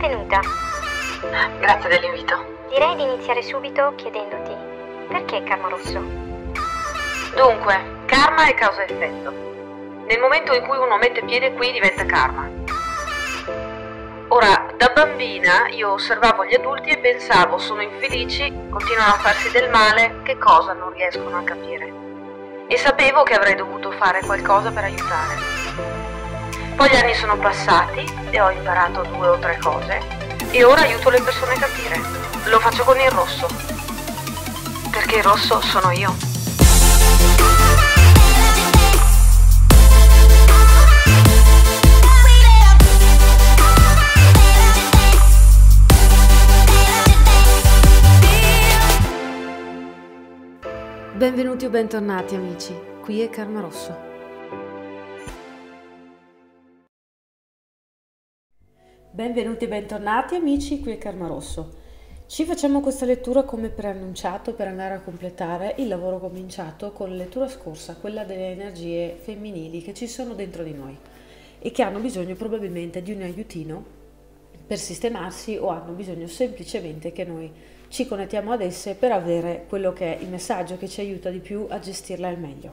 Benvenuta. Grazie dell'invito. Direi di iniziare subito chiedendoti perché Karma Rosso? Dunque, karma è causa-effetto. Nel momento in cui uno mette piede qui diventa karma. Ora, da bambina io osservavo gli adulti e pensavo, sono infelici, continuano a farsi del male, che cosa non riescono a capire. E sapevo che avrei dovuto fare qualcosa per aiutare. Poi gli anni sono passati e ho imparato 2 o 3 cose e ora aiuto le persone a capire. Lo faccio con il rosso, perché il rosso sono io. Benvenuti o bentornati amici, qui è Karma Rosso. Benvenuti e bentornati amici, qui è Karma Rosso. Ci facciamo questa lettura come preannunciato per andare a completare il lavoro cominciato con la lettura scorsa, quella delle energie femminili che ci sono dentro di noi e che hanno bisogno probabilmente di un aiutino per sistemarsi o hanno bisogno semplicemente che noi ci connettiamo ad esse per avere quello che è il messaggio che ci aiuta di più a gestirla al meglio.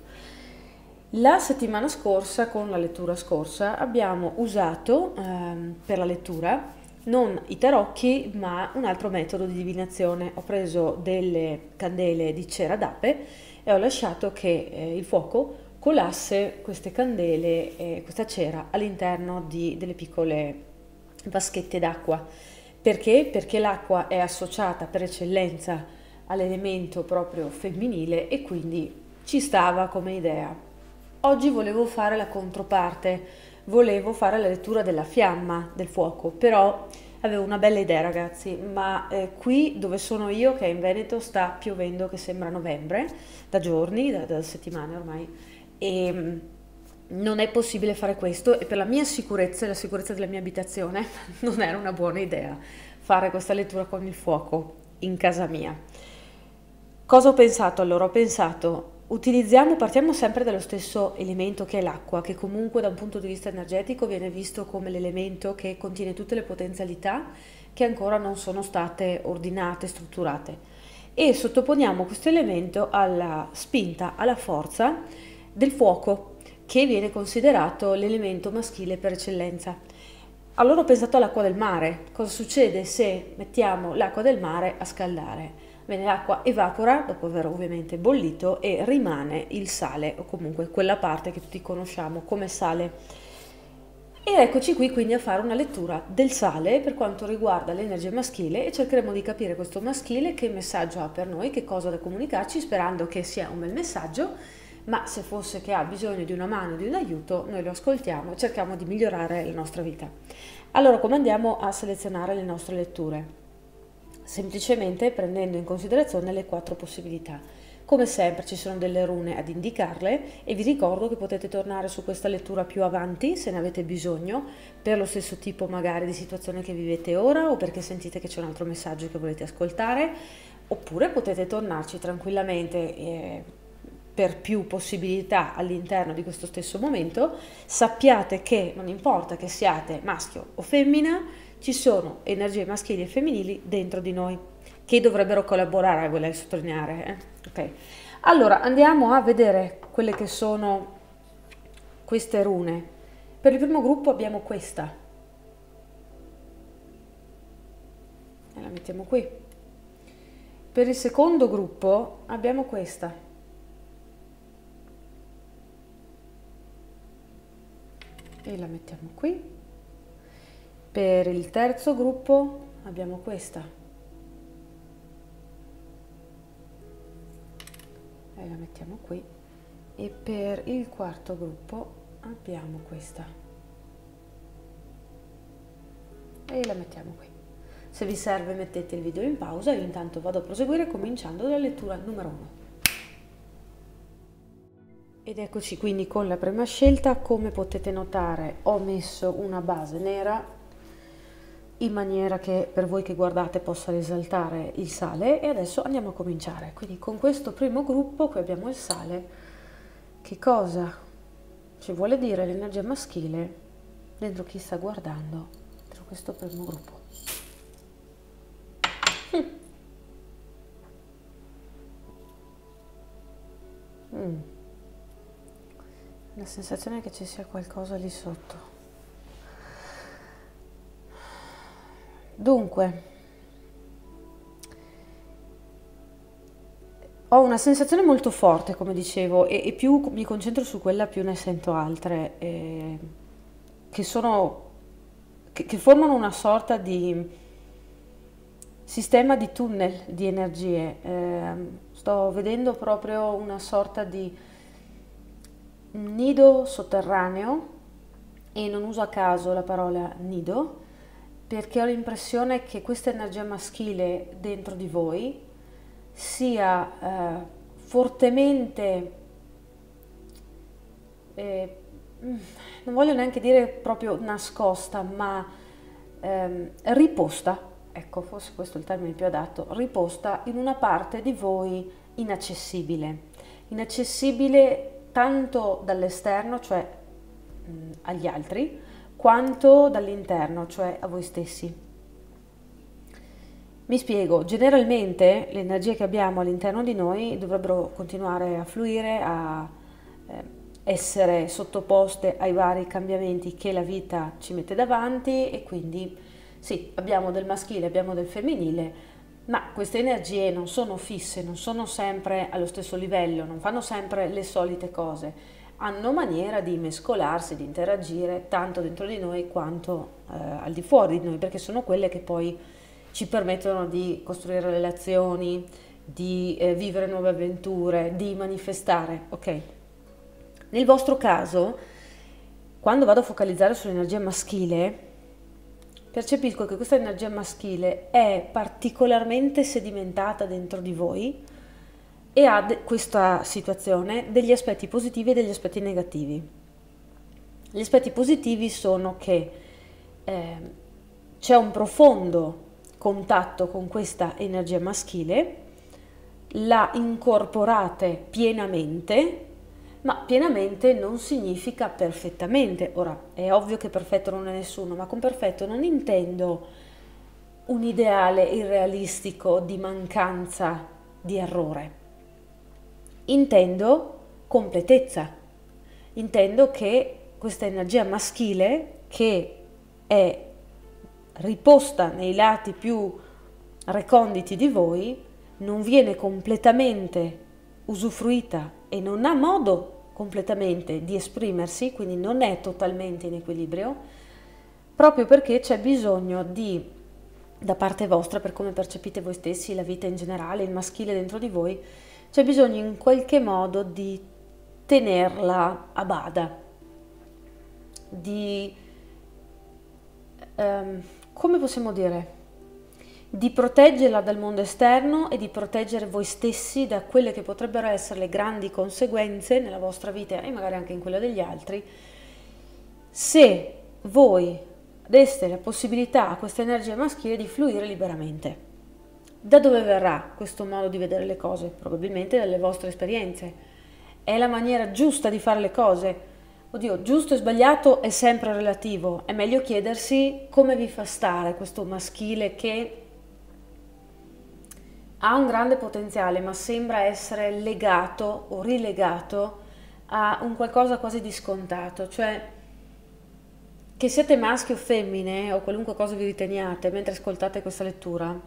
La settimana scorsa, con la lettura scorsa, abbiamo usato per la lettura non i tarocchi ma un altro metodo di divinazione. Ho preso delle candele di cera d'ape e ho lasciato che il fuoco colasse queste candele e questa cera all'interno delle piccole vaschette d'acqua. Perché? Perché l'acqua è associata per eccellenza all'elemento proprio femminile e quindi ci stava come idea. Oggi volevo fare la controparte, volevo fare la lettura della fiamma, del fuoco, però avevo una bella idea ragazzi, ma qui dove sono io, che è in Veneto, sta piovendo che sembra novembre, da giorni, da settimane ormai, e non è possibile fare questo e per la mia sicurezza e la sicurezza della mia abitazione non era una buona idea fare questa lettura con il fuoco in casa mia. Cosa ho pensato allora? Ho pensato, partiamo sempre dallo stesso elemento che è l'acqua, che comunque da un punto di vista energetico viene visto come l'elemento che contiene tutte le potenzialità che ancora non sono state ordinate, strutturate, e sottoponiamo questo elemento alla spinta, alla forza del fuoco, che viene considerato l'elemento maschile per eccellenza. Allora ho pensato all'acqua del mare. Cosa succede se mettiamo l'acqua del mare a scaldare? Bene, l'acqua evapora dopo aver ovviamente bollito e rimane il sale, o comunque quella parte che tutti conosciamo come sale. Ed eccoci qui quindi a fare una lettura del sale per quanto riguarda l'energia maschile e cercheremo di capire questo maschile che messaggio ha per noi, che cosa da comunicarci, sperando che sia un bel messaggio. Ma se fosse che ha bisogno di una mano, di un aiuto, noi lo ascoltiamo e cerchiamo di migliorare la nostra vita. Allora, come andiamo a selezionare le nostre letture? Semplicemente prendendo in considerazione le 4 possibilità. Come sempre ci sono delle rune ad indicarle e vi ricordo che potete tornare su questa lettura più avanti se ne avete bisogno, per lo stesso tipo magari di situazione che vivete ora o perché sentite che c'è un altro messaggio che volete ascoltare, oppure potete tornarci tranquillamente per più possibilità all'interno di questo stesso momento. Sappiate che non importa che siate maschio o femmina, ci sono energie maschili e femminili dentro di noi che dovrebbero collaborare, volevo sottolineare. Ok, allora andiamo a vedere quelle che sono queste rune. Per il primo gruppo abbiamo questa e la mettiamo qui. Per il secondo gruppo abbiamo questa e la mettiamo qui. Per il terzo gruppo abbiamo questa e la mettiamo qui, e per il quarto gruppo abbiamo questa e la mettiamo qui. Se vi serve mettete il video in pausa, io intanto vado a proseguire cominciando dalla lettura numero 1. Ed eccoci quindi con la prima scelta. Come potete notare ho messo una base nera in maniera che per voi che guardate possa risaltare il sale, e adesso andiamo a cominciare. Quindi con questo primo gruppo qui abbiamo il sale. Che cosa ci vuole dire l'energia maschile dentro chi sta guardando, dentro questo primo gruppo? La sensazione è che ci sia qualcosa lì sotto. Dunque, ho una sensazione molto forte, come dicevo, e più mi concentro su quella, più ne sento altre, che formano una sorta di sistema di tunnel di energie. Sto vedendo proprio una sorta di nido sotterraneo, e non uso a caso la parola nido, perché ho l'impressione che questa energia maschile dentro di voi sia fortemente, non voglio neanche dire proprio nascosta, ma riposta, ecco, forse questo è il termine più adatto, riposta in una parte di voi inaccessibile tanto dall'esterno, cioè agli altri, quanto dall'interno, cioè a voi stessi. Mi spiego: generalmente le energie che abbiamo all'interno di noi dovrebbero continuare a fluire, a essere sottoposte ai vari cambiamenti che la vita ci mette davanti, e quindi sì, abbiamo del maschile, abbiamo del femminile, ma queste energie non sono fisse, non sono sempre allo stesso livello, non fanno sempre le solite cose, hanno maniera di mescolarsi, di interagire tanto dentro di noi quanto al di fuori di noi, perché sono quelle che poi ci permettono di costruire relazioni, di vivere nuove avventure, di manifestare, ok? Nel vostro caso, quando vado a focalizzare sull'energia maschile, percepisco che questa energia maschile è particolarmente sedimentata dentro di voi e ha questa situazione degli aspetti positivi e degli aspetti negativi. Gli aspetti positivi sono che c'è un profondo contatto con questa energia maschile, la incorporate pienamente, ma pienamente non significa perfettamente. Ora, è ovvio che perfetto non è nessuno, ma con perfetto non intendo un ideale irrealistico di mancanza di errore. Intendo completezza. Intendo che questa energia maschile, che è riposta nei lati più reconditi di voi, non viene completamente usufruita e non ha modo completamente di esprimersi, quindi non è totalmente in equilibrio, proprio perché c'è bisogno da parte vostra, per come percepite voi stessi, la vita in generale, il maschile dentro di voi, c'è bisogno in qualche modo di tenerla a bada, di come possiamo dire, di proteggerla dal mondo esterno e di proteggere voi stessi da quelle che potrebbero essere le grandi conseguenze nella vostra vita e magari anche in quella degli altri, se voi deste la possibilità a questa energia maschile di fluire liberamente. Da dove verrà questo modo di vedere le cose? Probabilmente dalle vostre esperienze. È la maniera giusta di fare le cose? Oddio, giusto e sbagliato è sempre relativo. È meglio chiedersi come vi fa stare questo maschile che ha un grande potenziale, ma sembra essere legato o rilegato a un qualcosa quasi di scontato, cioè che siete maschi o femmine o qualunque cosa vi riteniate mentre ascoltate questa lettura,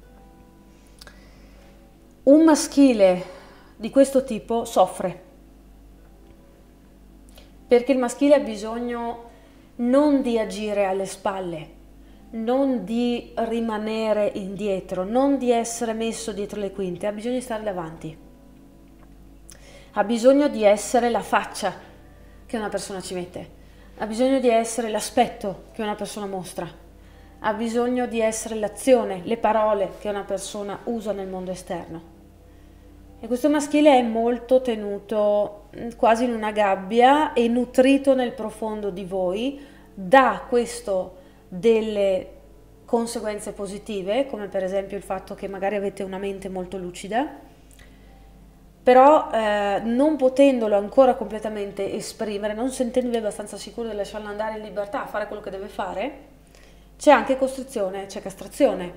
un maschile di questo tipo soffre, perché il maschile ha bisogno non di agire alle spalle, non di rimanere indietro, non di essere messo dietro le quinte, ha bisogno di stare davanti, ha bisogno di essere la faccia che una persona ci mette, ha bisogno di essere l'aspetto che una persona mostra, ha bisogno di essere l'azione, le parole che una persona usa nel mondo esterno. E questo maschile è molto tenuto quasi in una gabbia e nutrito nel profondo di voi da questo delle conseguenze positive, come per esempio il fatto che magari avete una mente molto lucida, però non potendolo ancora completamente esprimere, non sentendovi abbastanza sicuro di lasciarlo andare in libertà a fare quello che deve fare, c'è anche costrizione, c'è castrazione,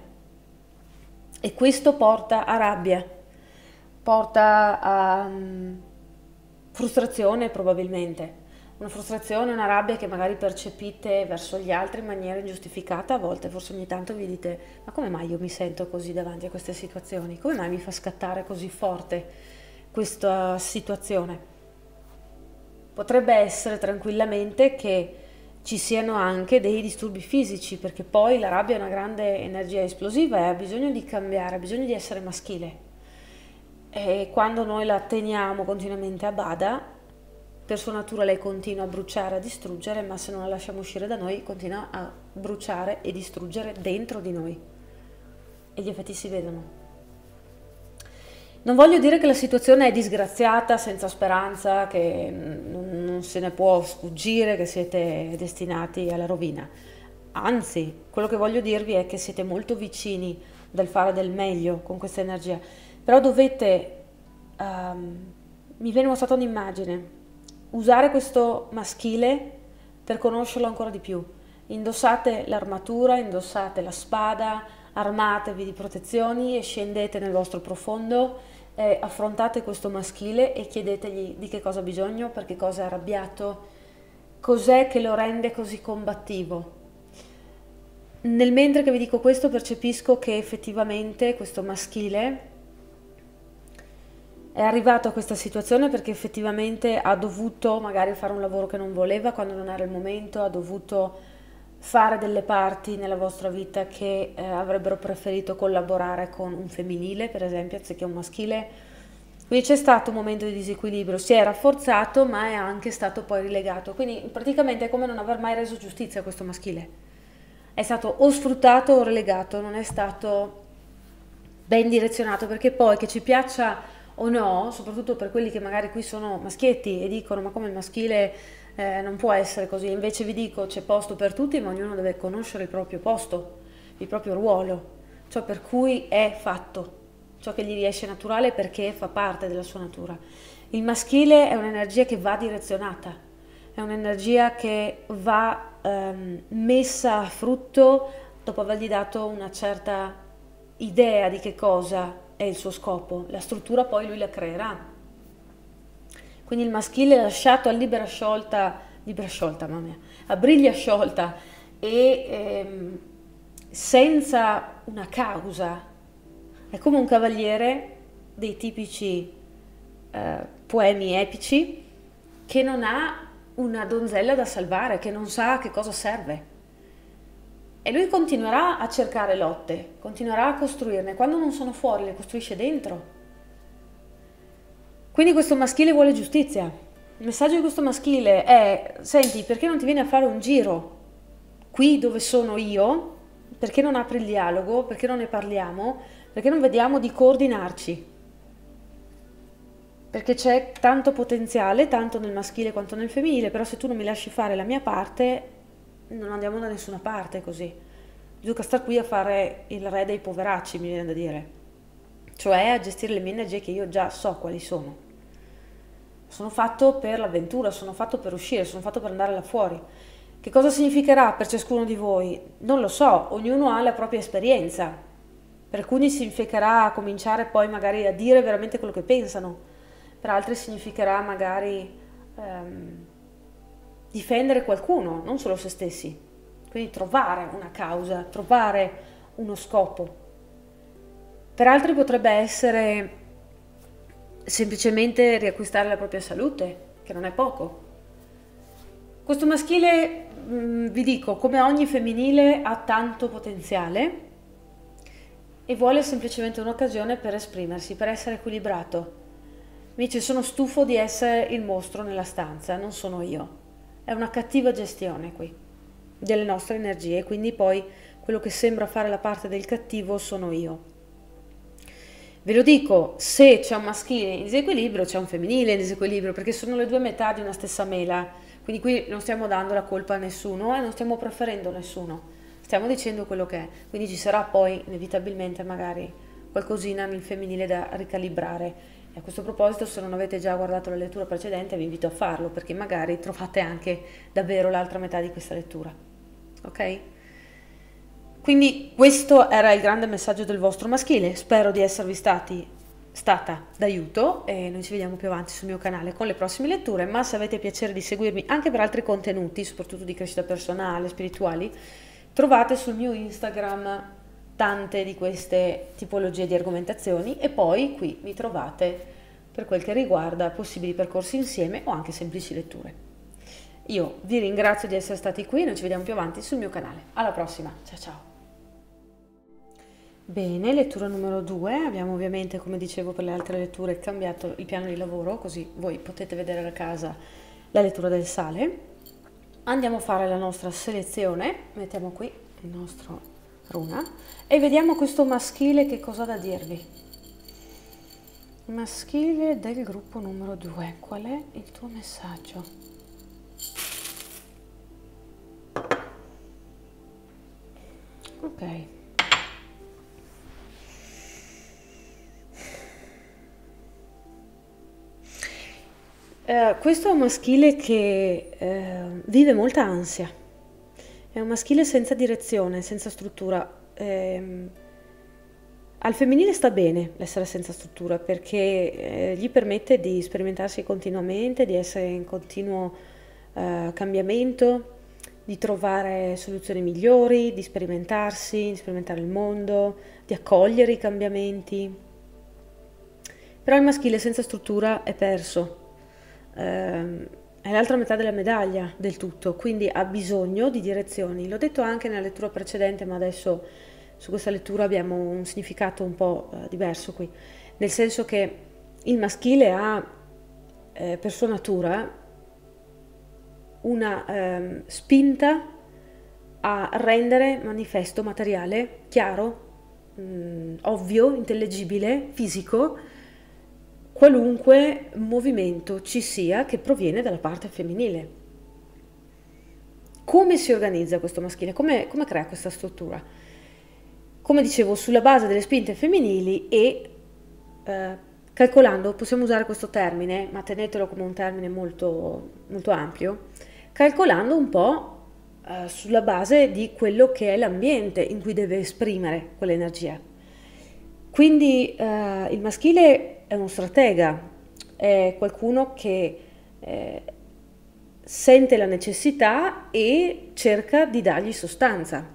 e questo porta a rabbia, porta frustrazione probabilmente, una frustrazione, una rabbia che magari percepite verso gli altri in maniera ingiustificata, a volte forse ogni tanto vi dite ma come mai io mi sento così davanti a queste situazioni, come mai mi fa scattare così forte questa situazione? Potrebbe essere tranquillamente che ci siano anche dei disturbi fisici, perché poi la rabbia è una grande energia esplosiva e ha bisogno di cambiare, ha bisogno di essere maschile. E quando noi la teniamo continuamente a bada, per sua natura lei continua a bruciare, a distruggere, ma se non la lasciamo uscire da noi, continua a bruciare e distruggere dentro di noi. E gli effetti si vedono. Non voglio dire che la situazione è disgraziata, senza speranza, che non se ne può sfuggire, che siete destinati alla rovina. Anzi, quello che voglio dirvi è che siete molto vicini dal fare del meglio con questa energia. Però dovete, mi viene mostrata un'immagine, usare questo maschile per conoscerlo ancora di più. Indossate l'armatura, indossate la spada, armatevi di protezioni e scendete nel vostro profondo, affrontate questo maschile e chiedetegli di che cosa ha bisogno, per che cosa è arrabbiato, cos'è che lo rende così combattivo. Nel mentre che vi dico questo percepisco che effettivamente questo maschile è arrivato a questa situazione perché effettivamente ha dovuto magari fare un lavoro che non voleva quando non era il momento, ha dovuto fare delle parti nella vostra vita che avrebbero preferito collaborare con un femminile, per esempio, anziché un maschile. Quindi c'è stato un momento di disequilibrio, si è rafforzato ma è anche stato poi rilegato. Quindi praticamente è come non aver mai reso giustizia a questo maschile. È stato o sfruttato o relegato, non è stato ben direzionato, perché poi che ci piaccia o no, soprattutto per quelli che magari qui sono maschietti e dicono ma come il maschile non può essere così, invece vi dico c'è posto per tutti, ma ognuno deve conoscere il proprio posto, il proprio ruolo, ciò per cui è fatto, ciò che gli riesce naturale perché fa parte della sua natura. Il maschile è un'energia che va direzionata, è un'energia che va messa a frutto dopo avergli dato una certa idea di che cosa è il suo scopo, la struttura poi lui la creerà. Quindi il maschile lasciato a libera sciolta, mamma mia, a briglia sciolta e senza una causa, è come un cavaliere dei tipici poemi epici che non ha una donzella da salvare, che non sa a che cosa serve. E lui continuerà a cercare lotte, continuerà a costruirne. Quando non sono fuori, le costruisce dentro. Quindi questo maschile vuole giustizia. Il messaggio di questo maschile è: senti, perché non ti vieni a fare un giro qui dove sono io? Perché non apri il dialogo? Perché non ne parliamo? Perché non vediamo di coordinarci? Perché c'è tanto potenziale, tanto nel maschile quanto nel femminile, però se tu non mi lasci fare la mia parte, non andiamo da nessuna parte così. Gioca star qui a fare il re dei poveracci, mi viene da dire. Cioè a gestire le mie energie che io già so quali sono. Sono fatto per l'avventura, sono fatto per uscire, sono fatto per andare là fuori. Che cosa significherà per ciascuno di voi? Non lo so, ognuno ha la propria esperienza. Per alcuni significherà cominciare poi magari a dire veramente quello che pensano. Per altri significherà magari difendere qualcuno, non solo se stessi. Quindi trovare una causa, trovare uno scopo. Per altri potrebbe essere semplicemente riacquistare la propria salute, che non è poco. Questo maschile, vi dico, come ogni femminile, ha tanto potenziale e vuole semplicemente un'occasione per esprimersi, per essere equilibrato. Mi dice: sono stufo di essere il mostro nella stanza, non sono io. È una cattiva gestione qui delle nostre energie, quindi poi quello che sembra fare la parte del cattivo sono io. Ve lo dico, se c'è un maschile in disequilibrio c'è un femminile in disequilibrio, perché sono le due metà di una stessa mela, quindi qui non stiamo dando la colpa a nessuno e non stiamo preferendo nessuno, stiamo dicendo quello che è, quindi ci sarà poi inevitabilmente magari qualcosina nel femminile da ricalibrare. E a questo proposito, se non avete già guardato la lettura precedente, vi invito a farlo, perché magari trovate anche davvero l'altra metà di questa lettura. Ok? Quindi questo era il grande messaggio del vostro maschile. Spero di esservi stati stata d'aiuto e noi ci vediamo più avanti sul mio canale con le prossime letture, ma se avete piacere di seguirmi anche per altri contenuti, soprattutto di crescita personale, spirituali, trovate sul mio Instagram tante di queste tipologie di argomentazioni e poi qui mi trovate per quel che riguarda possibili percorsi insieme o anche semplici letture. Io vi ringrazio di essere stati qui, noi ci vediamo più avanti sul mio canale. Alla prossima, ciao ciao! Bene, lettura numero 2, abbiamo ovviamente, come dicevo per le altre letture, cambiato il piano di lavoro, così voi potete vedere da casa la lettura del sale. Andiamo a fare la nostra selezione, mettiamo qui il nostro runa e vediamo questo maschile che cosa ha da dirvi. Il maschile del gruppo numero 2, qual è il tuo messaggio? Ok. Questo è un maschile che vive molta ansia, è un maschile senza direzione, senza struttura. Al femminile sta bene l'essere senza struttura perché gli permette di sperimentarsi continuamente, di essere in continuo cambiamento, di trovare soluzioni migliori, di sperimentarsi, di sperimentare il mondo, di accogliere i cambiamenti. Però il maschile senza struttura è perso. È l'altra metà della medaglia del tutto, quindi ha bisogno di direzioni. L'ho detto anche nella lettura precedente, ma adesso su questa lettura abbiamo un significato un po' diverso qui, nel senso che il maschile ha per sua natura una spinta a rendere manifesto, materiale, chiaro, ovvio, intellegibile, fisico, qualunque movimento ci sia che proviene dalla parte femminile. Come si organizza questo maschile? Come crea questa struttura? Come dicevo, sulla base delle spinte femminili e calcolando, possiamo usare questo termine, ma tenetelo come un termine molto, molto ampio, calcolando un po' sulla base di quello che è l'ambiente in cui deve esprimere quell'energia. Quindi il maschile è uno stratega, è qualcuno che sente la necessità e cerca di dargli sostanza.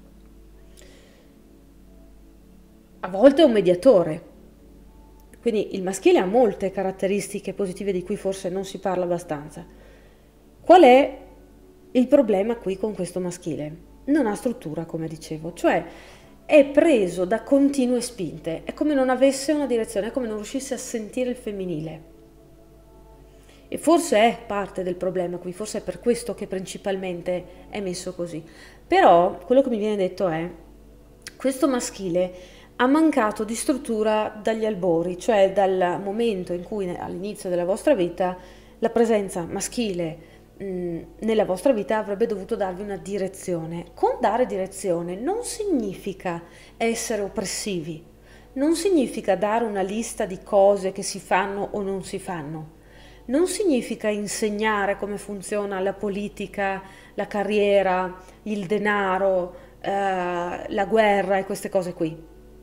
A volte è un mediatore. Quindi il maschile ha molte caratteristiche positive di cui forse non si parla abbastanza. Qual è il problema qui con questo maschile? Non ha struttura, come dicevo, cioè è preso da continue spinte, è come non avesse una direzione, è come non riuscisse a sentire il femminile. E forse è parte del problema qui, forse è per questo che principalmente è messo così. Però quello che mi viene detto è: questo maschile ha mancato di struttura dagli albori, cioè dal momento in cui all'inizio della vostra vita la presenza maschile nella vostra vita avrebbe dovuto darvi una direzione. Con dare direzione non significa essere oppressivi, non significa dare una lista di cose che si fanno o non si fanno, non significa insegnare come funziona la politica, la carriera, il denaro, la guerra e queste cose qui.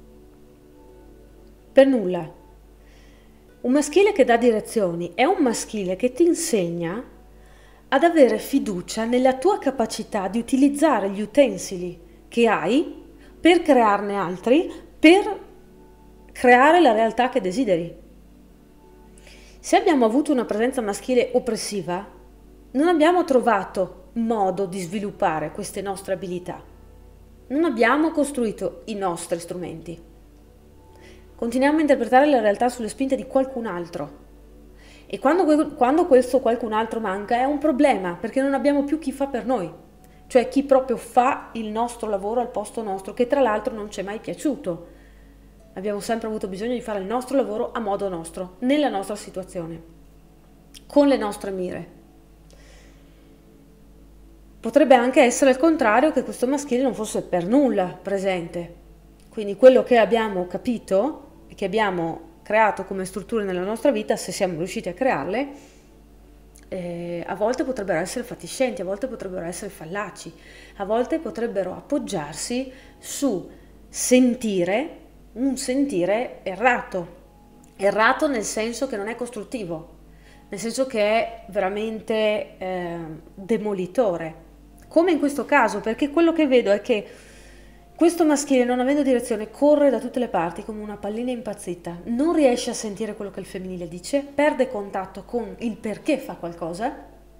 Per nulla. Un maschile che dà direzioni è un maschile che ti insegna ad avere fiducia nella tua capacità di utilizzare gli utensili che hai per crearne altri, per creare la realtà che desideri. Se abbiamo avuto una presenza maschile oppressiva, non abbiamo trovato modo di sviluppare queste nostre abilità. Non abbiamo costruito i nostri strumenti. Continuiamo a interpretare la realtà sulle spinte di qualcun altro. E quando questo qualcun altro manca è un problema, perché non abbiamo più chi fa per noi, cioè chi proprio fa il nostro lavoro al posto nostro, che tra l'altro non ci è mai piaciuto. Abbiamo sempre avuto bisogno di fare il nostro lavoro a modo nostro, nella nostra situazione, con le nostre mire. Potrebbe anche essere al contrario, che questo maschile non fosse per nulla presente. Quindi quello che abbiamo capito e che abbiamo creato come strutture nella nostra vita, se siamo riusciti a crearle, a volte potrebbero essere fatiscenti, a volte potrebbero essere fallaci, a volte potrebbero appoggiarsi su un sentire errato, Errato nel senso che non è costruttivo, nel senso che è veramente demolitore, come in questo caso, perché quello che vedo è che questo maschile, non avendo direzione, corre da tutte le parti come una pallina impazzita, non riesce a sentire quello che il femminile dice, perde contatto con il perché fa qualcosa,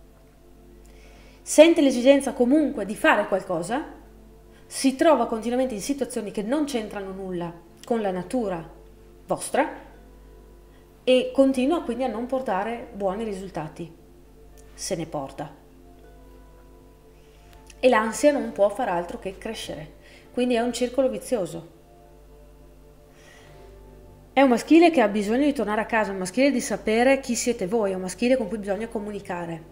sente l'esigenza comunque di fare qualcosa, si trova continuamente in situazioni che non c'entrano nulla con la natura vostra e continua quindi a non portare buoni risultati, se ne porta. E l'ansia non può far altro che crescere, quindi è un circolo vizioso. È un maschile che ha bisogno di tornare a casa, un maschile di sapere chi siete voi, è un maschile con cui bisogna comunicare.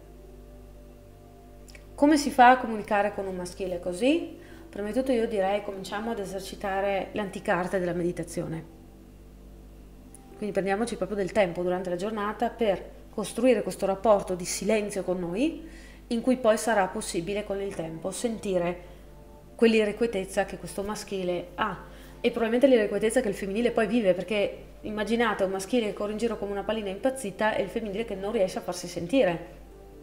Come si fa a comunicare con un maschile così? Prima di tutto io direi cominciamo ad esercitare l'anticarte della meditazione. Quindi prendiamoci proprio del tempo durante la giornata per costruire questo rapporto di silenzio con noi, in cui poi sarà possibile con il tempo sentire quell'irrequietezza che questo maschile ha e probabilmente l'irrequietezza che il femminile poi vive, perché immaginate un maschile che corre in giro come una pallina impazzita e il femminile che non riesce a farsi sentire.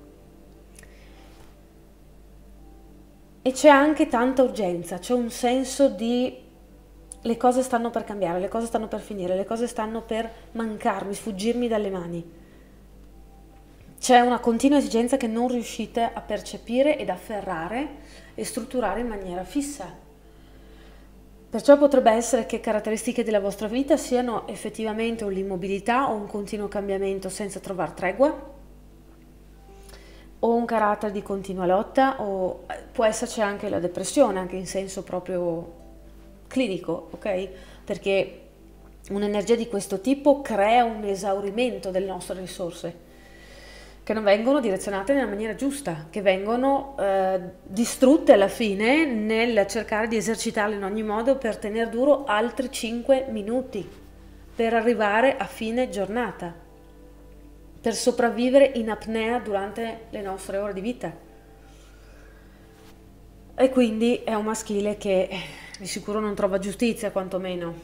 E c'è anche tanta urgenza, c'è un senso di le cose stanno per cambiare, le cose stanno per finire, le cose stanno per mancarmi, sfuggirmi dalle mani. C'è una continua esigenza che non riuscite a percepire ed afferrare e strutturare in maniera fissa. Perciò potrebbe essere che caratteristiche della vostra vita siano effettivamente o l'immobilità o un continuo cambiamento senza trovare tregua, o un carattere di continua lotta, o può esserci anche la depressione, anche in senso proprio clinico, ok? Perché un'energia di questo tipo crea un esaurimento delle nostre risorse, che non vengono direzionate nella maniera giusta, che vengono distrutte alla fine nel cercare di esercitarle in ogni modo per tenere duro altri 5 minuti, per arrivare a fine giornata, per sopravvivere in apnea durante le nostre ore di vita. E quindi è un maschile che di sicuro non trova giustizia, quantomeno.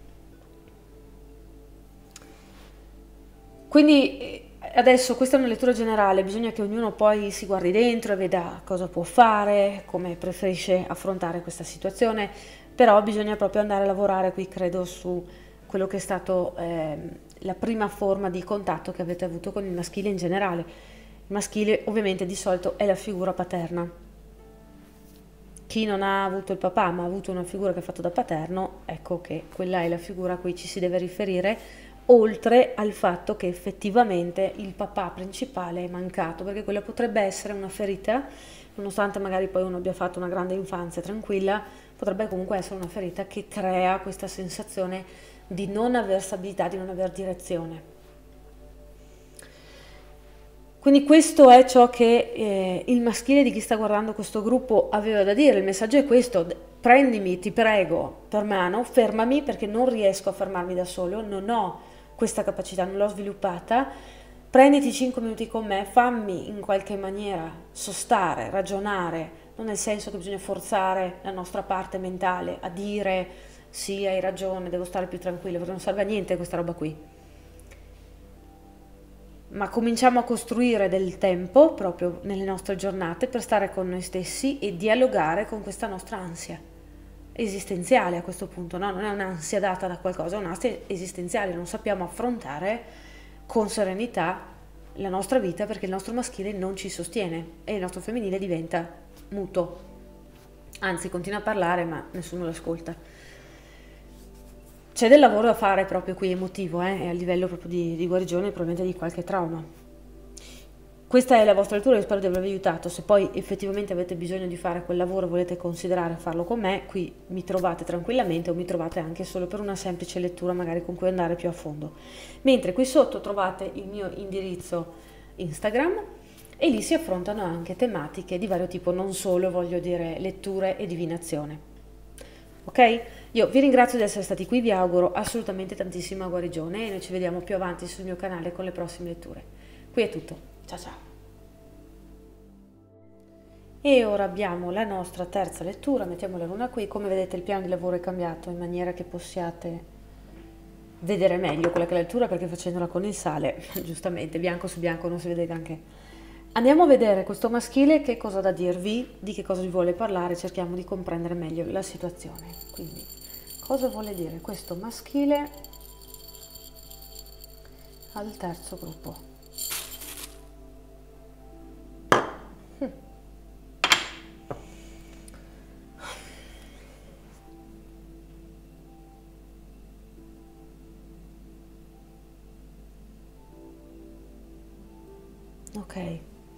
Quindi adesso questa è una lettura generale, bisogna che ognuno poi si guardi dentro e veda cosa può fare, come preferisce affrontare questa situazione, però bisogna proprio andare a lavorare qui, credo, su quello che è stato la prima forma di contatto che avete avuto con il maschile in generale. Il maschile ovviamente di solito è la figura paterna. Chi non ha avuto il papà ma ha avuto una figura che ha fatto da paterno, ecco che quella è la figura a cui ci si deve riferire, oltre al fatto che effettivamente il papà principale è mancato, perché quella potrebbe essere una ferita, nonostante magari poi uno abbia fatto una grande infanzia tranquilla, potrebbe comunque essere una ferita che crea questa sensazione di non aver stabilità, di non aver direzione. Quindi questo è ciò che il maschile di chi sta guardando questo gruppo aveva da dire. Il messaggio è questo: prendimi, ti prego, per mano, fermami perché non riesco a fermarmi da solo, non ho questa capacità, non l'ho sviluppata, prenditi 5 minuti con me, fammi in qualche maniera sostare, ragionare, non nel senso che bisogna forzare la nostra parte mentale a dire sì, hai ragione, devo stare più tranquilla, perché non serve a niente questa roba qui. Ma cominciamo a costruire del tempo proprio nelle nostre giornate per stare con noi stessi e dialogare con questa nostra ansia esistenziale a questo punto, no? Non è un'ansia data da qualcosa, è un'ansia esistenziale, non sappiamo affrontare con serenità la nostra vita perché il nostro maschile non ci sostiene e il nostro femminile diventa muto, anzi continua a parlare ma nessuno lo ascolta. C'è del lavoro da fare proprio qui emotivo, e a livello proprio di guarigione probabilmente di qualche trauma. Questa è la vostra lettura, io spero di avervi aiutato. Se poi effettivamente avete bisogno di fare quel lavoro e volete considerare farlo con me, qui mi trovate tranquillamente o mi trovate anche solo per una semplice lettura magari con cui andare più a fondo. Mentre qui sotto trovate il mio indirizzo Instagram e lì si affrontano anche tematiche di vario tipo, non solo, voglio dire, letture e divinazione. Ok? Io vi ringrazio di essere stati qui, vi auguro assolutamente tantissima guarigione e noi ci vediamo più avanti sul mio canale con le prossime letture. Qui è tutto, ciao ciao! E ora abbiamo la nostra terza lettura, mettiamo la luna qui, come vedete il piano di lavoro è cambiato in maniera che possiate vedere meglio quella che è la lettura, perché facendola con il sale, giustamente, bianco su bianco non si vede granché. Andiamo a vedere questo maschile che cosa ha da dirvi, di che cosa vi vuole parlare, cerchiamo di comprendere meglio la situazione. Quindi, cosa vuole dire questo maschile al terzo gruppo? Ok.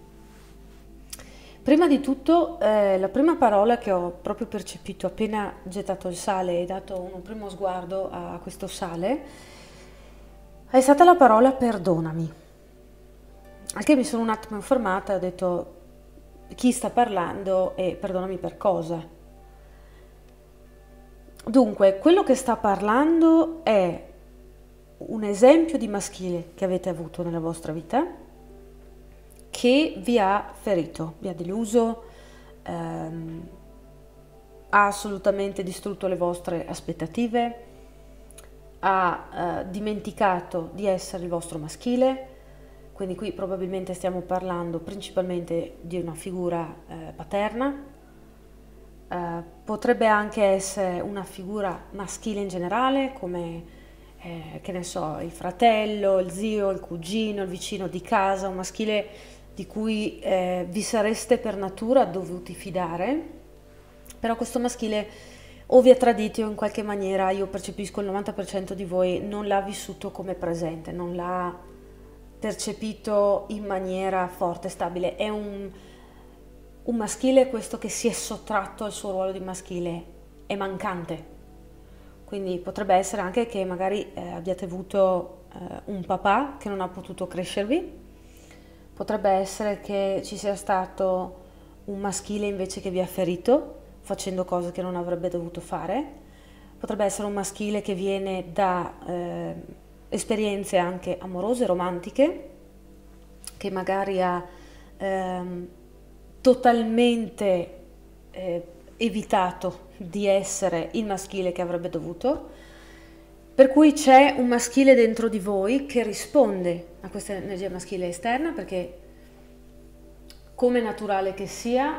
Prima di tutto, la prima parola che ho proprio percepito appena gettato il sale e dato un primo sguardo a questo sale è stata la parola perdonami. Al che mi sono un attimo informata e ho detto chi sta parlando e perdonami per cosa. Dunque, quello che sta parlando è un esempio di maschile che avete avuto nella vostra vita che vi ha ferito, vi ha deluso, ha assolutamente distrutto le vostre aspettative, ha dimenticato di essere il vostro maschile, quindi qui probabilmente stiamo parlando principalmente di una figura paterna, potrebbe anche essere una figura maschile in generale, come che ne so, il fratello, il zio, il cugino, il vicino di casa, un maschile di cui vi sareste per natura dovuti fidare, però questo maschile o vi ha traditi o in qualche maniera, io percepisco il 90% di voi, non l'ha vissuto come presente, non l'ha percepito in maniera forte, stabile. È un maschile questo che si è sottratto al suo ruolo di maschile, è mancante. Quindi potrebbe essere anche che magari abbiate avuto un papà che non ha potuto crescervi. Potrebbe essere che ci sia stato un maschile invece che vi ha ferito, facendo cose che non avrebbe dovuto fare. Potrebbe essere un maschile che viene da esperienze anche amorose, romantiche, che magari ha totalmente evitato di essere il maschile che avrebbe dovuto. Per cui c'è un maschile dentro di voi che risponde a questa energia maschile esterna, perché come naturale che sia,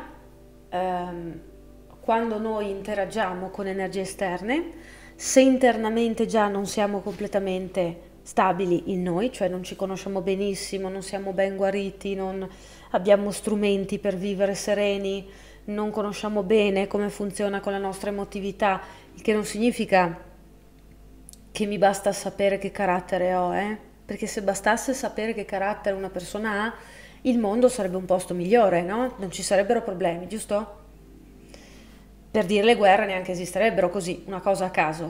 quando noi interagiamo con energie esterne, se internamente già non siamo completamente stabili in noi, cioè non ci conosciamo benissimo, non siamo ben guariti, non abbiamo strumenti per vivere sereni, non conosciamo bene come funziona con la nostra emotività, il che non significa che mi basta sapere che carattere ho, perché se bastasse sapere che carattere una persona ha, il mondo sarebbe un posto migliore, no? Non ci sarebbero problemi, giusto? Per dire le guerre neanche esisterebbero così, una cosa a caso.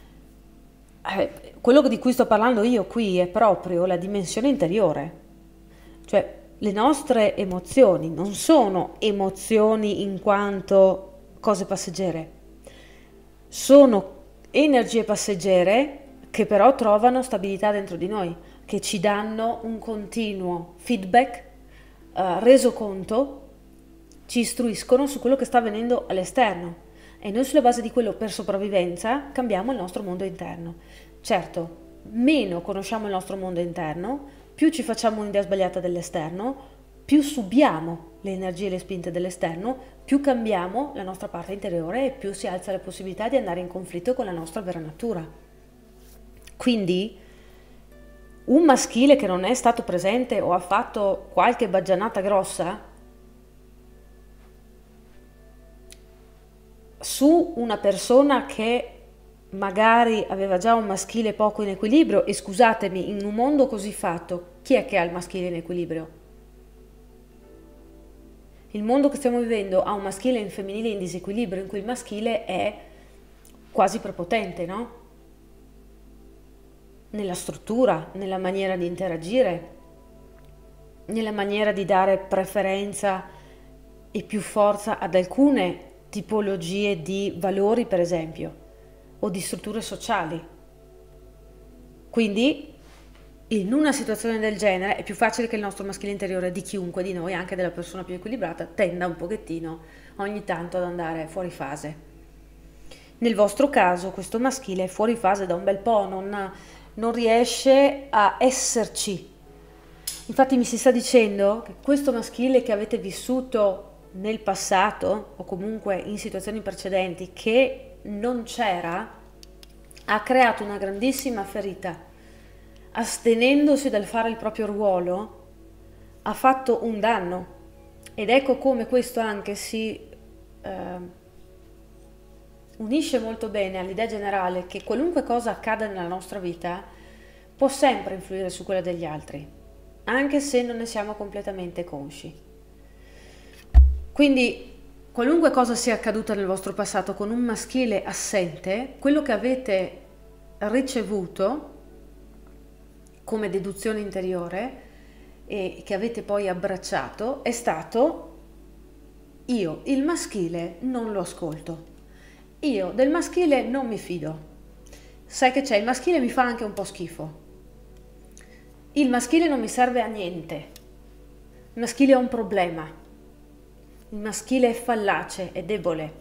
Quello di cui sto parlando io qui è proprio la dimensione interiore, cioè le nostre emozioni non sono emozioni in quanto cose passeggere, sono energie passeggere che però trovano stabilità dentro di noi, che ci danno un continuo feedback, resoconto, ci istruiscono su quello che sta avvenendo all'esterno e noi sulla base di quello per sopravvivenza cambiamo il nostro mondo interno. Certo, meno conosciamo il nostro mondo interno, più ci facciamo un'idea sbagliata dell'esterno, più subiamo le energie e le spinte dell'esterno, più cambiamo la nostra parte interiore e più si alza la possibilità di andare in conflitto con la nostra vera natura. Quindi un maschile che non è stato presente o ha fatto qualche baggianata grossa su una persona che magari aveva già un maschile poco in equilibrio, e scusatemi, in un mondo così fatto, chi è che ha il maschile in equilibrio? Il mondo che stiamo vivendo ha un maschile e un femminile in disequilibrio, in cui il maschile è quasi prepotente, no? Nella struttura, nella maniera di interagire, nella maniera di dare preferenza e più forza ad alcune tipologie di valori, per esempio, o di strutture sociali. Quindi in una situazione del genere è più facile che il nostro maschile interiore di chiunque di noi, anche della persona più equilibrata, tenda un pochettino ogni tanto ad andare fuori fase. Nel vostro caso questo maschile è fuori fase da un bel po', non riesce a esserci. Infatti mi si sta dicendo che questo maschile che avete vissuto nel passato o comunque in situazioni precedenti che non c'era, ha creato una grandissima ferita. Astenendosi dal fare il proprio ruolo, ha fatto un danno. Ed ecco come questo anche si unisce molto bene all'idea generale che qualunque cosa accada nella nostra vita può sempre influire su quella degli altri, anche se non ne siamo completamente consci. Quindi, qualunque cosa sia accaduta nel vostro passato con un maschile assente, quello che avete ricevuto come deduzione interiore e che avete poi abbracciato è stato: io il maschile non lo ascolto, io del maschile non mi fido, sai che c'è, il maschile mi fa anche un po' schifo, il maschile non mi serve a niente, il maschile è un problema, il maschile è fallace, è debole.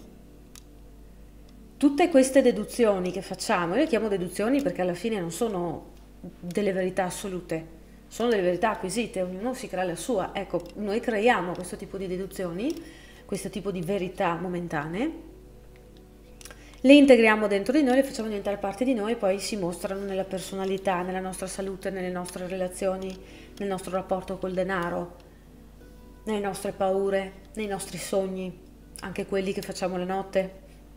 Tutte queste deduzioni che facciamo, io le chiamo deduzioni perché alla fine non sono delle verità assolute, sono delle verità acquisite, ognuno si crea la sua. Ecco, noi creiamo questo tipo di deduzioni, questo tipo di verità momentanee, le integriamo dentro di noi, le facciamo diventare parte di noi e poi si mostrano nella personalità, nella nostra salute, nelle nostre relazioni, nel nostro rapporto col denaro, nelle nostre paure, nei nostri sogni, anche quelli che facciamo la notte.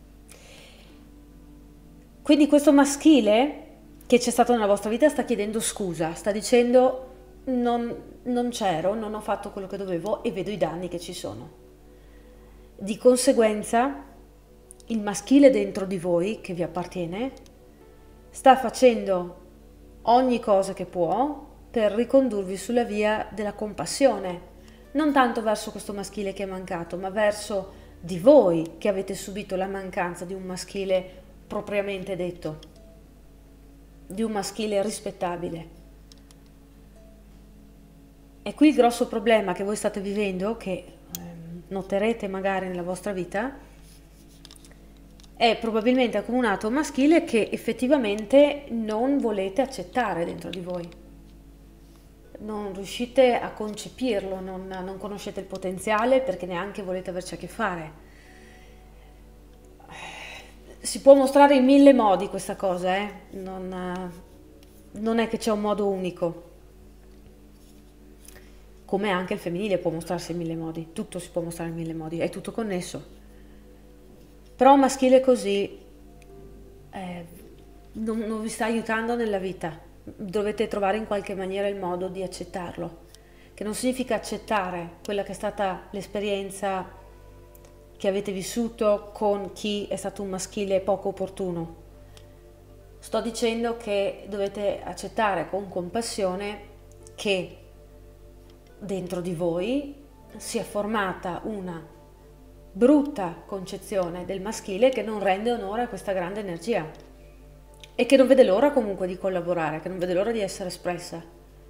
Quindi questo maschile che c'è stato nella vostra vita sta chiedendo scusa, sta dicendo non c'ero, non ho fatto quello che dovevo e vedo i danni che ci sono. Di conseguenza il maschile dentro di voi che vi appartiene sta facendo ogni cosa che può per ricondurvi sulla via della compassione, non tanto verso questo maschile che è mancato, ma verso di voi che avete subito la mancanza di un maschile propriamente detto, di un maschile rispettabile. E qui il grosso problema che voi state vivendo, che noterete magari nella vostra vita, è probabilmente accomunato a un maschile che effettivamente non volete accettare dentro di voi. Non riuscite a concepirlo, non conoscete il potenziale perché neanche volete averci a che fare. Si può mostrare in 1000 modi questa cosa, non è che c'è un modo unico. Come anche il femminile può mostrarsi in 1000 modi, tutto si può mostrare in 1000 modi, è tutto connesso. Però un maschile così non vi sta aiutando nella vita, dovete trovare in qualche maniera il modo di accettarlo, che non significa accettare quella che è stata l'esperienza che avete vissuto con chi è stato un maschile poco opportuno. Sto dicendo che dovete accettare con compassione che dentro di voi si è formata una brutta concezione del maschile che non rende onore a questa grande energia e che non vede l'ora comunque di collaborare, che non vede l'ora di essere espressa.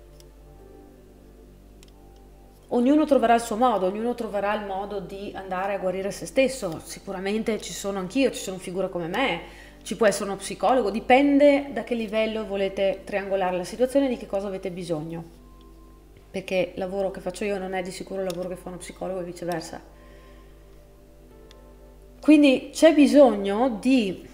Ognuno troverà il suo modo, ognuno troverà il modo di andare a guarire se stesso. Sicuramente ci sono anch'io, ci sono figure come me, ci può essere uno psicologo, dipende da che livello volete triangolare la situazione e di che cosa avete bisogno. Perché il lavoro che faccio io non è di sicuro il lavoro che fa uno psicologo e viceversa. Quindi c'è bisogno di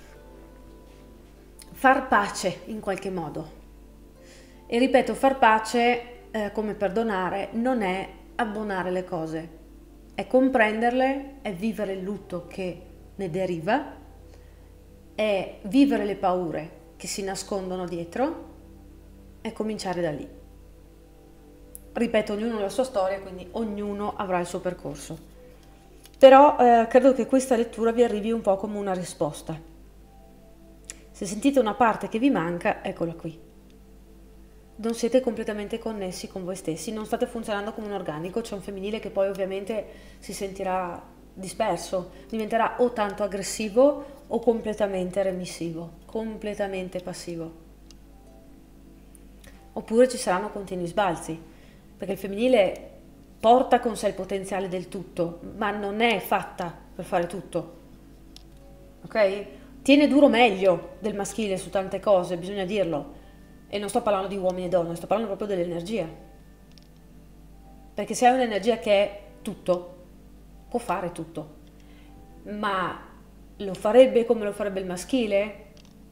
far pace in qualche modo. E ripeto, far pace, come perdonare, non è abbonare le cose, è comprenderle, è vivere il lutto che ne deriva, è vivere le paure che si nascondono dietro e cominciare da lì. Ripeto, ognuno ha la sua storia, quindi ognuno avrà il suo percorso. Però credo che questa lettura vi arrivi un po' come una risposta. Se sentite una parte che vi manca, eccola qui. Non siete completamente connessi con voi stessi, non state funzionando come un organico, c'è un femminile che poi ovviamente si sentirà disperso, diventerà o tanto aggressivo o completamente remissivo, completamente passivo. Oppure ci saranno continui sbalzi, perché il femminile porta con sé il potenziale del tutto, ma non è fatta per fare tutto, ok? Tiene duro meglio del maschile su tante cose, bisogna dirlo, E non sto parlando di uomini e donne, sto parlando proprio dell'energia. Perché se hai un'energia che è tutto, può fare tutto. Ma lo farebbe come lo farebbe il maschile?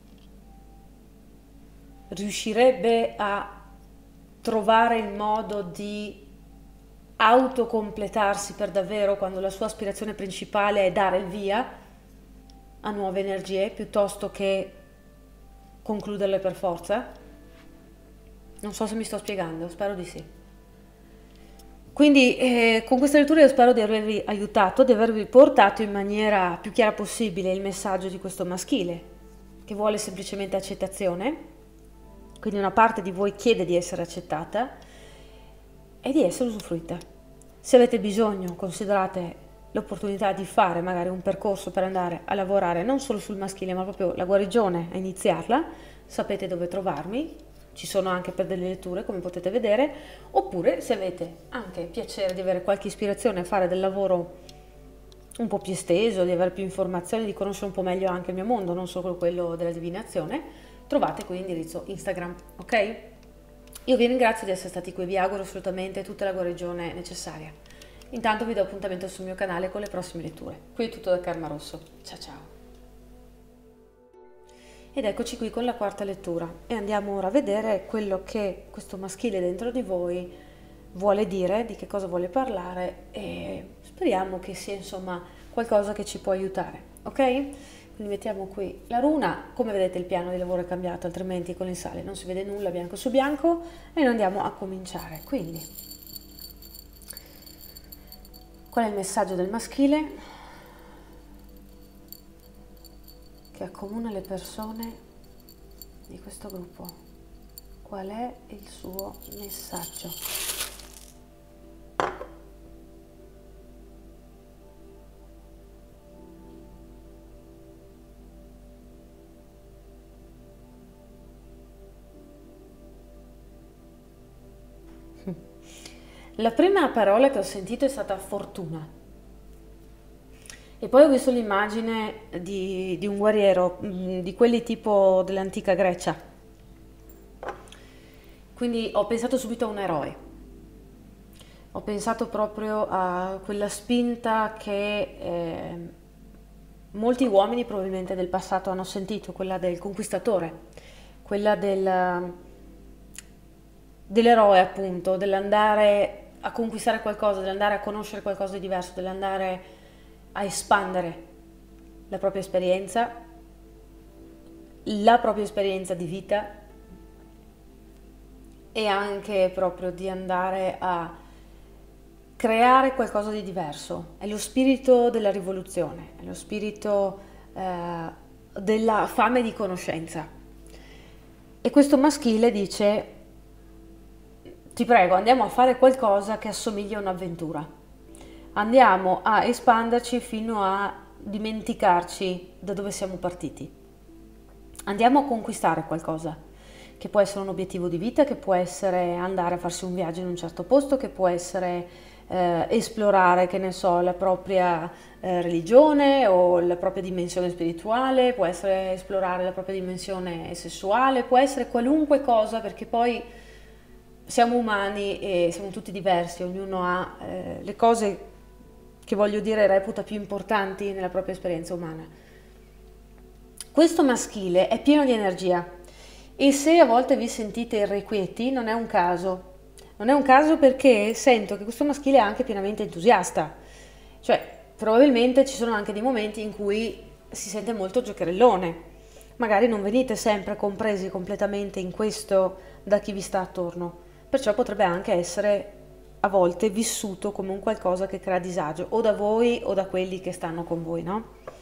Riuscirebbe a trovare il modo di autocompletarsi per davvero quando la sua aspirazione principale è dare il via a nuove energie piuttosto che concluderle per forza? Non so se mi sto spiegando, spero di sì. Quindi con questa lettura io spero di avervi aiutato, di avervi portato in maniera più chiara possibile il messaggio di questo maschile che vuole semplicemente accettazione. Quindi una parte di voi chiede di essere accettata e di essere usufruita. Se avete bisogno, considerate l'opportunità di fare magari un percorso per andare a lavorare non solo sul maschile ma proprio la guarigione, a iniziarla, sapete dove trovarmi, ci sono anche per delle letture come potete vedere, oppure se avete anche piacere di avere qualche ispirazione a fare del lavoro un po' più esteso, di avere più informazioni, di conoscere un po' meglio anche il mio mondo, non solo quello della divinazione, trovate qui l'indirizzo Instagram, ok? Io vi ringrazio di essere stati qui, vi auguro assolutamente tutta la guarigione necessaria. Intanto vi do appuntamento sul mio canale con le prossime letture. Qui è tutto da Karma Rosso. Ciao ciao! Ed eccoci qui con la quarta lettura e andiamo ora a vedere quello che questo maschile dentro di voi vuole dire, di che cosa vuole parlare e speriamo che sia insomma qualcosa che ci può aiutare, ok? Quindi mettiamo qui la runa, come vedete il piano di lavoro è cambiato, altrimenti con il sale non si vede nulla bianco su bianco e noi andiamo a cominciare. Quindi, qual è il messaggio del maschile che accomuna le persone di questo gruppo? Qual è il suo messaggio? La prima parola che ho sentito è stata fortuna e poi ho visto l'immagine di un guerriero, di quelli tipo dell'antica Grecia, quindi ho pensato subito a un eroe, ho pensato proprio a quella spinta che molti uomini probabilmente del passato hanno sentito, quella del conquistatore, quella dell'eroe appunto, dell'andare a conquistare qualcosa, dell'andare a conoscere qualcosa di diverso, dell'andare a espandere la propria esperienza di vita e anche proprio di andare a creare qualcosa di diverso. È lo spirito della rivoluzione, è lo spirito della fame di conoscenza. E questo maschile dice: ti prego, andiamo a fare qualcosa che assomiglia a un'avventura. Andiamo a espanderci fino a dimenticarci da dove siamo partiti. Andiamo a conquistare qualcosa, che può essere un obiettivo di vita, che può essere andare a farsi un viaggio in un certo posto, che può essere esplorare, che ne so, la propria religione o la propria dimensione spirituale, può essere esplorare la propria dimensione sessuale, può essere qualunque cosa, perché poi siamo umani e siamo tutti diversi, ognuno ha le cose che, voglio dire, reputa più importanti nella propria esperienza umana. Questo maschile è pieno di energia e se a volte vi sentite irrequieti non è un caso. Non è un caso perché sento che questo maschile è anche pienamente entusiasta. Cioè, probabilmente ci sono anche dei momenti in cui si sente molto giocherellone. Magari non venite sempre compresi completamente in questo da chi vi sta attorno. Perciò potrebbe anche essere a volte vissuto come un qualcosa che crea disagio, o da voi o da quelli che stanno con voi, no?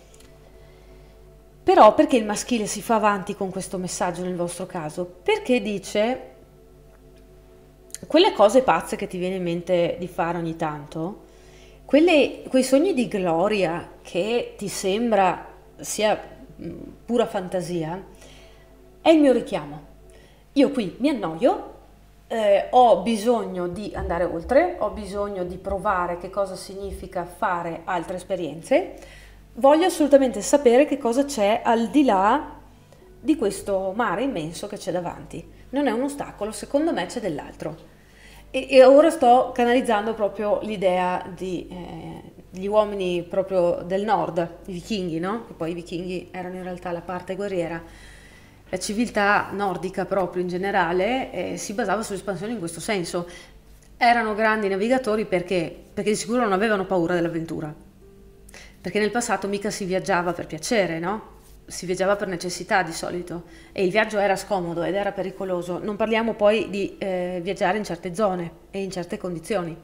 Però perché il maschile si fa avanti con questo messaggio nel vostro caso? Perché dice: quelle cose pazze che ti viene in mente di fare ogni tanto, quei sogni di gloria che ti sembra sia pura fantasia, è il mio richiamo. Io qui mi annoio, ho bisogno di andare oltre, ho bisogno di provare che cosa significa fare altre esperienze, voglio assolutamente sapere che cosa c'è al di là di questo mare immenso che c'è davanti. non è un ostacolo, secondo me c'è dell'altro. E ora sto canalizzando proprio l'idea degli uomini proprio del nord, i vichinghi, no? Che poi i vichinghi erano in realtà la parte guerriera. La civiltà nordica proprio in generale si basava sull'espansione in questo senso. Erano grandi navigatori perché di sicuro non avevano paura dell'avventura. Perché nel passato mica si viaggiava per piacere, no? Si viaggiava per necessità di solito e il viaggio era scomodo ed era pericoloso. Non parliamo poi di viaggiare in certe zone e in certe condizioni.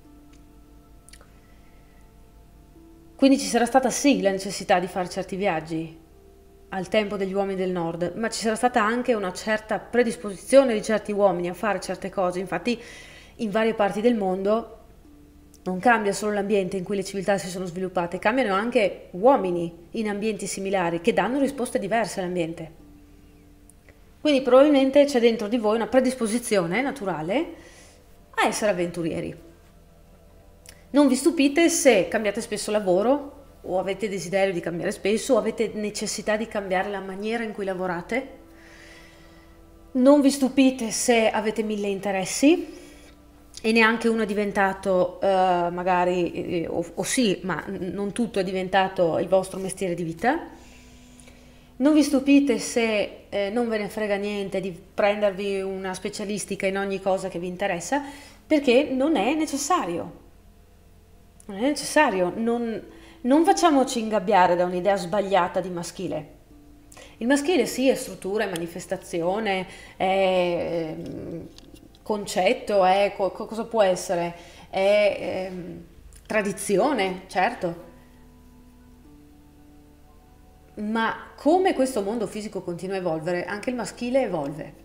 Quindi ci sarà stata sì la necessità di fare certi viaggi al tempo degli uomini del nord, ma ci sarà stata anche una certa predisposizione di certi uomini a fare certe cose. Infatti in varie parti del mondo non cambia solo l'ambiente in cui le civiltà si sono sviluppate, cambiano anche uomini in ambienti similari che danno risposte diverse all'ambiente. Quindi probabilmente c'è dentro di voi una predisposizione naturale a essere avventurieri. Non vi stupite se cambiate spesso lavoro o avete desiderio di cambiare spesso o avete necessità di cambiare la maniera in cui lavorate. Non vi stupite se avete 1000 interessi e neanche uno è diventato magari, o sì, ma non tutto è diventato il vostro mestiere di vita. Non vi stupite se non ve ne frega niente di prendervi una specialistica in ogni cosa che vi interessa, perché non è necessario. Non è necessario, non facciamoci ingabbiare da un'idea sbagliata di maschile. Il maschile sì, è struttura, è manifestazione, è concetto, è cosa può essere? È tradizione, certo. Ma come questo mondo fisico continua a evolvere, anche il maschile evolve.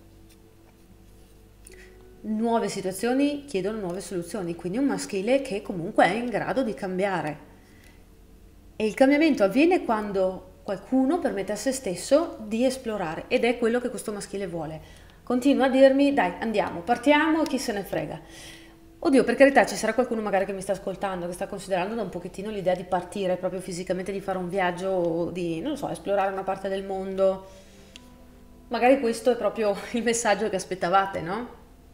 Nuove situazioni chiedono nuove soluzioni, quindi un maschile che comunque è in grado di cambiare. E il cambiamento avviene quando qualcuno permette a se stesso di esplorare, ed è quello che questo maschile vuole. Continua a dirmi, dai, andiamo, partiamo, chi se ne frega. Oddio, per carità, ci sarà qualcuno magari che mi sta ascoltando, che sta considerando da un pochettino l'idea di partire proprio fisicamente, di fare un viaggio o di, non lo so, esplorare una parte del mondo. Magari questo è proprio il messaggio che aspettavate, no?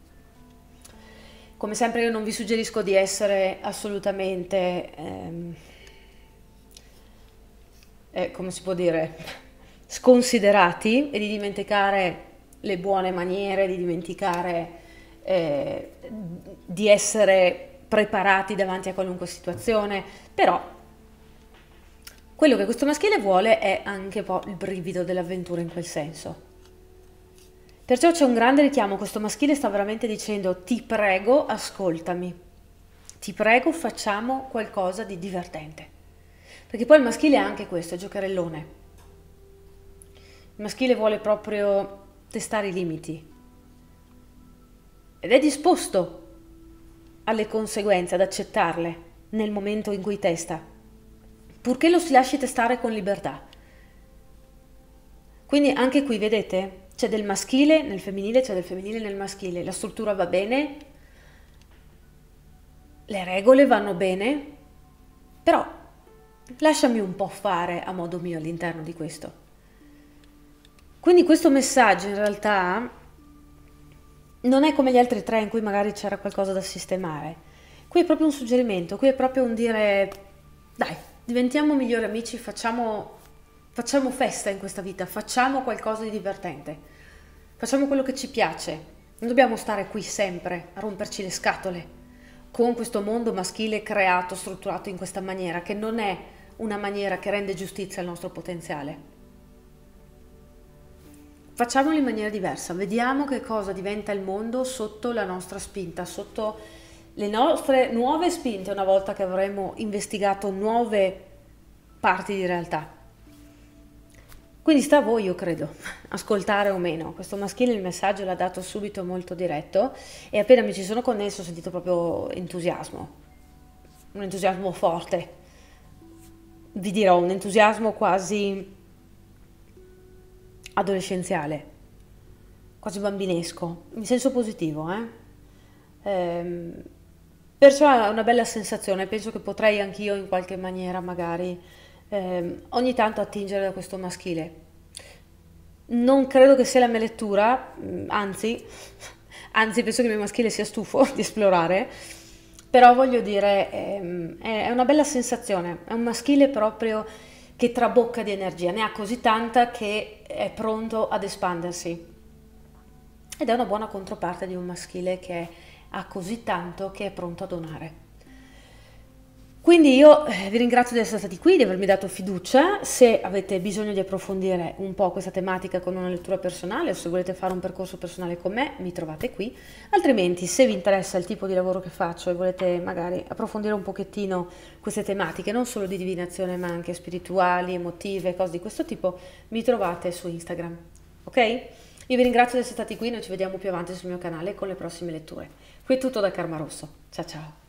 Come sempre io non vi suggerisco di essere assolutamente, come si può dire, sconsiderati e di dimenticare le buone maniere, di dimenticare di essere preparati davanti a qualunque situazione, però quello che questo maschile vuole è anche un po' il brivido dell'avventura in quel senso. Perciò c'è un grande richiamo, questo maschile sta veramente dicendo ti prego ascoltami, ti prego facciamo qualcosa di divertente, perché poi il maschile è anche questo, è giocherellone. Il maschile vuole proprio testare i limiti ed è disposto alle conseguenze, ad accettarle nel momento in cui testa, purché lo si lasci testare con libertà. Quindi anche qui vedete, c'è del maschile nel femminile, c'è del femminile nel maschile, la struttura va bene, le regole vanno bene, però lasciami un po' fare a modo mio all'interno di questo. Quindi questo messaggio in realtà non è come gli altri 3 in cui magari c'era qualcosa da sistemare. Qui è proprio un suggerimento, qui è proprio un dire dai, diventiamo migliori amici, facciamo festa in questa vita, facciamo qualcosa di divertente, facciamo quello che ci piace. Non dobbiamo stare qui sempre a romperci le scatole con questo mondo maschile creato, strutturato in questa maniera, che non è una maniera che rende giustizia al nostro potenziale. Facciamolo in maniera diversa, vediamo che cosa diventa il mondo sotto la nostra spinta, sotto le nostre nuove spinte, una volta che avremo investigato nuove parti di realtà. Quindi sta a voi, io credo, ascoltare o meno. Questo maschile il messaggio l'ha dato subito molto diretto e appena mi ci sono connesso ho sentito proprio entusiasmo, un entusiasmo forte. Vi dirò, un entusiasmo quasi adolescenziale, quasi bambinesco, in senso positivo, perciò è una bella sensazione, penso che potrei anch'io in qualche maniera magari ogni tanto attingere da questo maschile. Non credo che sia la mia lettura, anzi penso che il mio maschile sia stufo di esplorare, però voglio dire, è una bella sensazione, è un maschile proprio che trabocca di energia, ne ha così tanta che è pronto ad espandersi. Ed è una buona controparte di un maschile che ha così tanto che è pronto a donare. Quindi io vi ringrazio di essere stati qui, di avermi dato fiducia. Se avete bisogno di approfondire un po' questa tematica con una lettura personale o se volete fare un percorso personale con me, mi trovate qui. Altrimenti, se vi interessa il tipo di lavoro che faccio e volete magari approfondire un pochettino queste tematiche, non solo di divinazione ma anche spirituali, emotive, cose di questo tipo, mi trovate su Instagram. Ok? Io vi ringrazio di essere stati qui, noi ci vediamo più avanti sul mio canale con le prossime letture. Qui è tutto da Karma Rosso. Ciao ciao!